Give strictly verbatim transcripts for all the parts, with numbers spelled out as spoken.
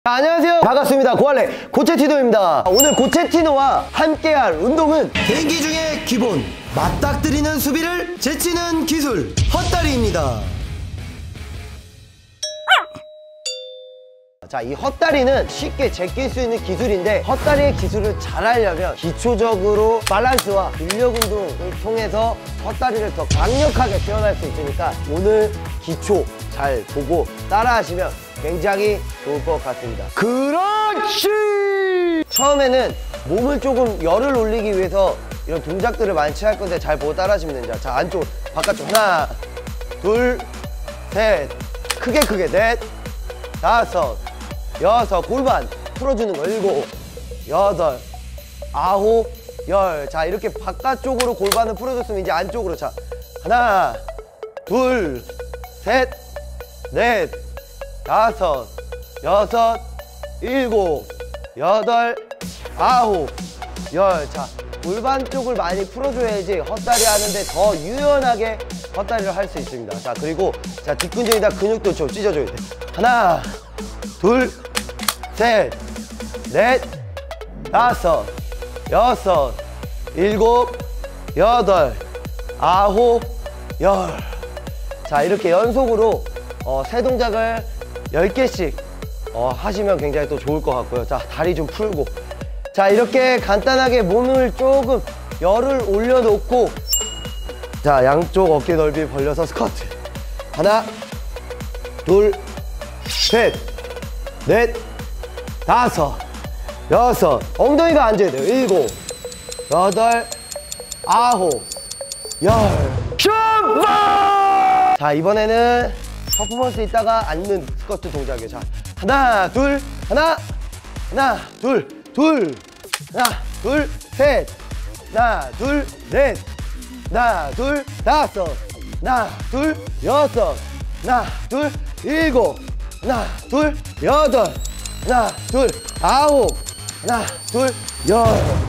자, 안녕하세요, 반갑습니다. 고할래 고체티노입니다. 오늘 고체티노와 함께할 운동은 개인기 중에 기본, 맞닥뜨리는 수비를 제치는 기술, 헛다리입니다. 자, 이 헛다리는 쉽게 제낄 수 있는 기술인데, 헛다리의 기술을 잘 하려면 기초적으로 밸런스와 근력 운동을 통해서 헛다리를 더 강력하게 표현할 수 있으니까 오늘 기초 잘 보고 따라 하시면 굉장히 좋을 것 같습니다. 그렇지! 처음에는 몸을 조금 열을 올리기 위해서 이런 동작들을 많이 취할 건데 잘 보고 따라 하시면 됩니다. 자, 안쪽, 바깥쪽. 하나, 둘, 셋, 크게 크게. 넷, 다섯, 여섯, 골반 풀어주는 거. 일곱, 여덟, 아홉, 열. 자, 이렇게 바깥쪽으로 골반을 풀어줬으면 이제 안쪽으로. 자, 하나, 둘, 셋, 넷, 다섯, 여섯, 일곱, 여덟, 아홉, 열. 자, 골반 쪽을 많이 풀어줘야지 헛다리 하는데 더 유연하게 헛다리를 할 수 있습니다. 자, 그리고 자, 뒷근정에다 근육도 좀 찢어줘야 돼. 하나, 둘, 셋, 넷, 다섯, 여섯, 일곱, 여덟, 아홉, 열. 자, 이렇게 연속으로 어, 세 동작을 열 개씩 어, 하시면 굉장히 또 좋을 것 같고요. 자, 다리 좀 풀고. 자, 이렇게 간단하게 몸을 조금 열을 올려놓고, 자, 양쪽 어깨 넓이 벌려서 스쿼트. 하나, 둘, 셋, 넷, 다섯, 여섯. 엉덩이가 앉아야 돼요. 일곱, 여덟, 아홉, 열. 슈퍼! 자, 이번에는 퍼포먼스 있다가 앉는 스쿼트 동작이에요. 자, 하나, 둘, 하나, 하나, 둘, 둘, 하나, 둘, 셋, 하나, 둘, 넷, 하나, 둘, 다섯, 하나, 둘, 여섯, 하나, 둘, 일곱, 하나, 둘, 여덟, 하나, 둘, 아홉, 하나, 둘, 열.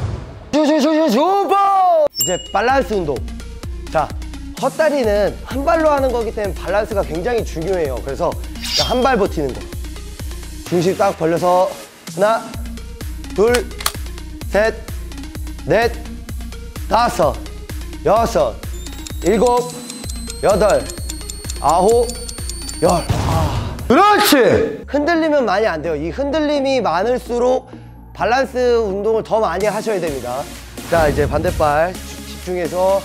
슈슈슈슈슈퍼! 이제 밸런스 운동. 자, 헛다리는 한 발로 하는 거기 때문에 밸런스가 굉장히 중요해요. 그래서 한 발 버티는 거. 중심 딱 벌려서 하나, 둘, 셋, 넷, 다섯, 여섯, 일곱, 여덟, 아홉, 열. 아, 그렇지! 흔들리면 많이 안 돼요. 이 흔들림이 많을수록 밸런스 운동을 더 많이 하셔야 됩니다. 자, 이제 반대발 집중해서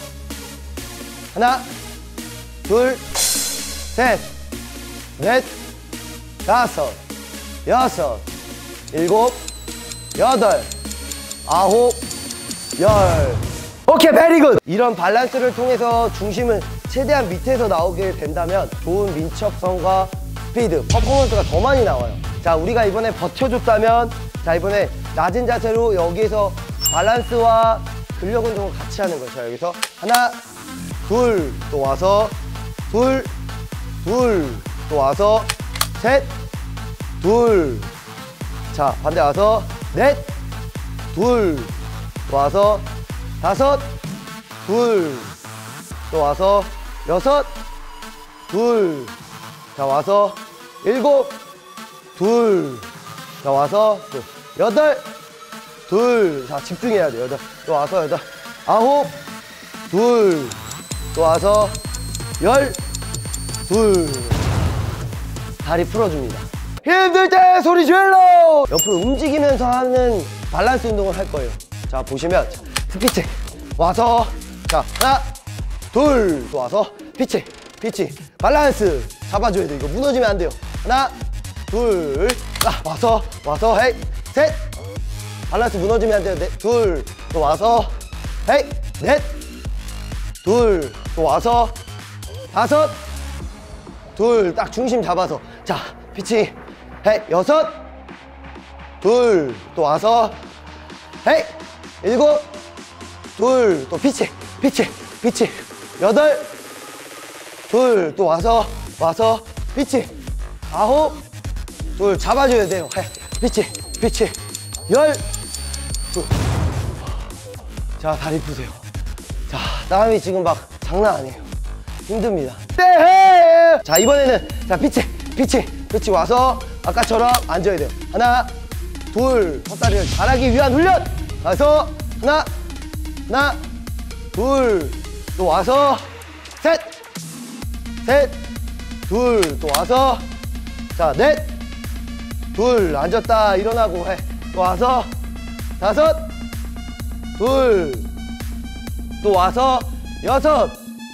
하나, 둘, 셋, 넷, 다섯, 여섯, 일곱, 여덟, 아홉, 열. 오케이, 베리 굿! 이런 밸런스를 통해서 중심을 최대한 밑에서 나오게 된다면 좋은 민첩성과 스피드, 퍼포먼스가 더 많이 나와요. 자, 우리가 이번에 버텨줬다면, 자, 이번에 낮은 자세로 여기에서 밸런스와 근력 운동을 같이 하는 거죠. 자, 여기서 하나, 둘, 또 와서 둘, 둘, 또 와서 셋, 둘. 자, 반대 와서 넷, 둘, 또 와서 다섯, 둘, 또 와서 여섯, 둘, 자, 와서 일곱, 둘, 자, 와서 또 여덟, 둘. 자, 집중해야 돼요. 여덟, 또 와서 여덟, 아홉, 둘, 또 와서 열, 둘. 다리 풀어줍니다. 힘들 때 소리 질러! 옆으로 움직이면서 하는 밸런스 운동을 할 거예요. 자, 보시면 스피치 와서, 자, 하나, 둘, 또 와서 피치, 피치. 밸런스 잡아줘야 돼. 이거 무너지면 안 돼요. 하나, 둘, 아, 와서, 와서, 헤이, 셋. 밸런스 무너지면 안 돼요. 넷, 둘, 또 와서, 헤이, 넷, 둘, 또 와서, 다섯, 둘. 딱 중심 잡아서. 자, 피치, 헤이, 여섯, 둘, 또 와서, 헤이, 일곱, 둘, 또 피치, 피치, 피치. 여덟, 둘, 또 와서, 와서, 피치, 아홉, 둘. 잡아줘야 돼요. 헤이, 피치, 피치. 열, 둘. 자, 다리 푸세요. 자, 땀이 지금 막 장난 아니에요. 힘듭니다. 네! 자, 이번에는 자, 피치, 피치, 피치 와서 아까처럼 앉아야 돼요. 하나, 둘, 헛다리를 잘하기 위한 훈련. 가서 하나, 하나, 둘, 또 와서 셋, 셋, 둘, 또 와서 자, 넷, 둘, 앉았다 일어나고 해. 또 와서 다섯, 둘, 또 와서 여섯,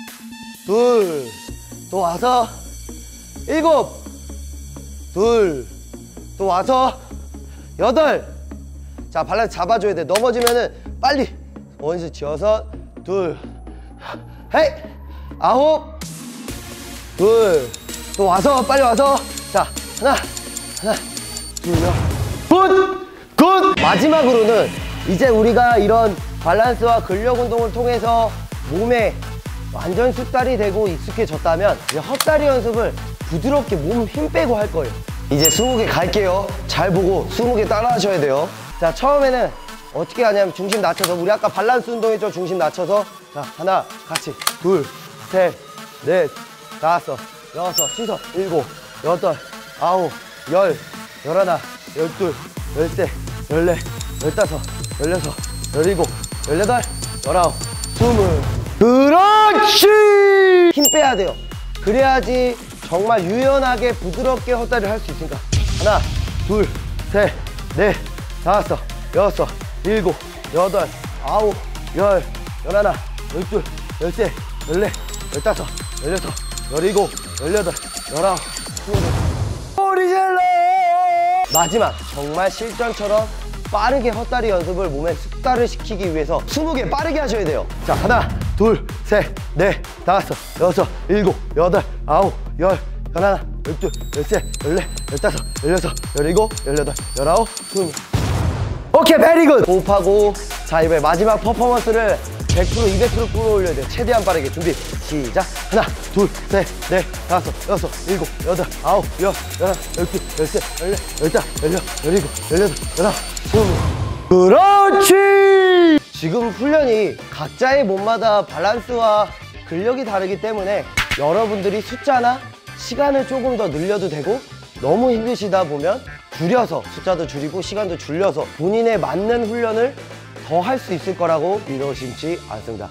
둘, 또 와서 일곱, 둘, 또 와서 여덟. 자, 밸런스 잡아줘야 돼. 넘어지면은 빨리 원수 지어서 둘, 헤이, 아홉, 둘, 또 와서 빨리 와서 자, 하나, 하나, 둘, 굿! 굿! 마지막으로는 이제 우리가 이런 밸런스와 근력 운동을 통해서 몸에 완전 숙달이 되고 익숙해졌다면 이제 헛다리 연습을 부드럽게 몸 힘 빼고 할 거예요. 이제 스무 개 갈게요. 잘 보고 스무 개 따라 하셔야 돼요. 자, 처음에는 어떻게 하냐면 중심 낮춰서, 우리 아까 밸런스 운동했죠? 중심 낮춰서 자, 하나, 같이 둘, 셋, 넷, 다섯, 여섯, 시선 일곱, 여덟, 아홉, 열, 열하나, 열둘, 열셋, 열넷, 열다섯, 열여섯, 열일곱, 열여덟, 열아홉, 스물. 그렇지! 힘 빼야 돼요. 그래야지 정말 유연하게 부드럽게 헛다리를 할 수 있으니까 하나, 둘, 셋, 넷, 다섯, 여섯, 일곱, 여덟, 아홉, 열, 열하나, 열둘, 열셋, 열넷, 열다섯, 열여섯, 열일곱, 열여덟, 열아홉, 스물. 오리젤로! 마지막, 정말 실전처럼 빠르게 헛다리 연습을 몸에 숙달을 시키기 위해서 스무 개 빠르게 하셔야 돼요. 자, 하나, 둘, 셋, 넷, 다섯, 여섯, 일곱, 여덟, 아홉, 열, 열하나, 열둘, 열셋, 열넷, 열다섯, 열여섯, 열일곱, 열여덟, 열아홉, 스물. 오케이, 베리 굿! 호흡하고, 자, 이번에 마지막 퍼포먼스를 백 퍼센트, 이백 퍼센트 끌어올려야 돼요. 최대한 빠르게. 준비, 시작! 하나, 둘, 셋, 넷, 다섯, 여섯, 일곱, 여덟, 아홉, 열, 열하나, 열둘, 열셋, 열넷, 열다, 열여, 열일곱, 열여덟, 열아홉, 스물. 그렇지! 지금 훈련이 각자의 몸마다 밸런스와 근력이 다르기 때문에 여러분들이 숫자나 시간을 조금 더 늘려도 되고, 너무 힘드시다 보면 줄여서, 숫자도 줄이고 시간도 줄여서 본인에 맞는 훈련을 더 할 수 있을 거라고 믿어심지 않습니다.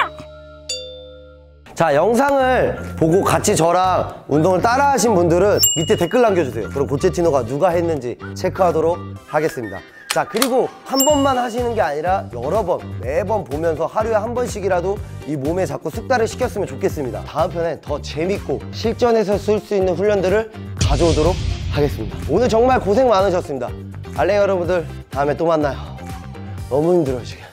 자, 영상을 보고 같이 저랑 운동을 따라 하신 분들은 밑에 댓글 남겨주세요. 그럼 고체티노가 누가 했는지 체크하도록 하겠습니다. 자, 그리고 한 번만 하시는 게 아니라 여러 번, 매번 보면서 하루에 한 번씩이라도 이 몸에 자꾸 숙달을 시켰으면 좋겠습니다. 다음 편엔 더 재밌고 실전에서 쓸 수 있는 훈련들을 가져오도록 하겠습니다. 오늘 정말 고생 많으셨습니다. 알레 여러분들, 다음에 또 만나요. 너무 힘들어요, 지금.